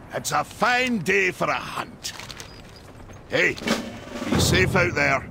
It's a fine day for a hunt. Hey, be safe out there.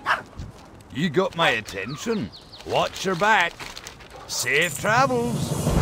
You got my attention. Watch your back. Safe travels.